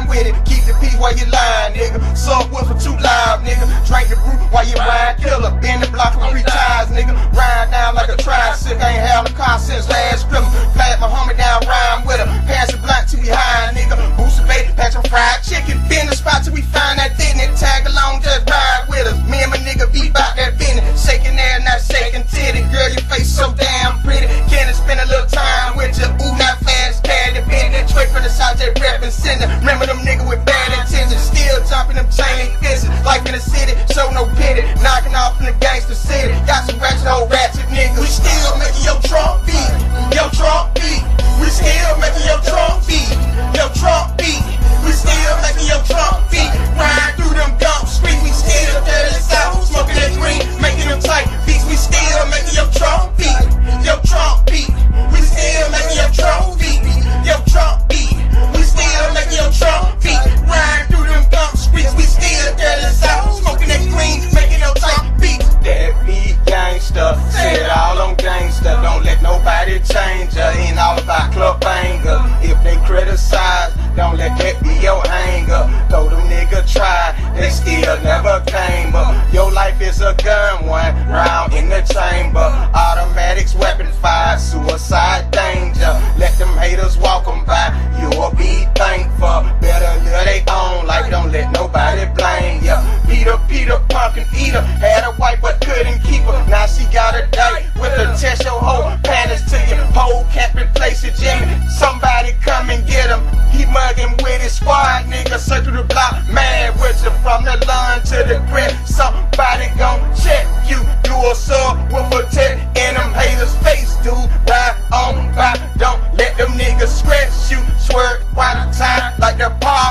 with it. Keep the peace while you lying, nigga. Subwoofer too loud, nigga. Drink the brew while you ride killer. Bend the block for 3 times, nigga. Ride down like a tricycle. Ain't had a car since last Christmas. Flat my homie down, rhyme with her. Pass the blunt till we high, nigga. Boost the bait, patch some fried chicken. Bend the spot till we find that business. Tag along, just ride with us. Me and my nigga be bout that business. Shaking ass, not shaking titty. Girl, your face so damn pretty. Can I spend a little time with you? Ooh, not fast, carry the business. Straight from the south, just reppin' sender. Remember them niggas with bad intentions. Still jumping them chain fists. Life in the city, show no pity. Knocking off in the gangster city. Got some ratchet old ratchet niggas. We still making your trunk beat. Your trunk beat. We still making your trunk beat. Your trunk beat. We still making your trunk beat. Ride through them dump streets. We still dirty south. Smoking that green, making them tight beats. We still making your trunk beat. Your trunk beat. We still making your trunk beat. Your trunk beat. We still making your trunk beat. Ride through them dump streets. We still dirty south. Smoking that green, making them tight beats. That beat gangster. Say it all on gangster. Don't let nobody change ya. Ain't all about club banger. If they criticize, don't let that be your anger. Though them niggas try, they still never came up. Your life is a gun, 1 round in the chamber. Automatics, weapon fire, suicide danger. Let them haters walk them by, you'll be thankful. Better live they own life, don't let nobody blame ya. Peter, pumpkin eater, had a wife but couldn't keep her. Now she got a date with her, test your whole panties to you. Pole can't replace it, Jimmy. Somebody come and get him. He mugging with his squad, nigga. Circle the block, mad with you from the lawn to the crib. Somebody gon' check you. Do a subwoofer tech in them haters' face, dude. Ride on by, don't let them niggas scratch you. Swerve while the time like the party.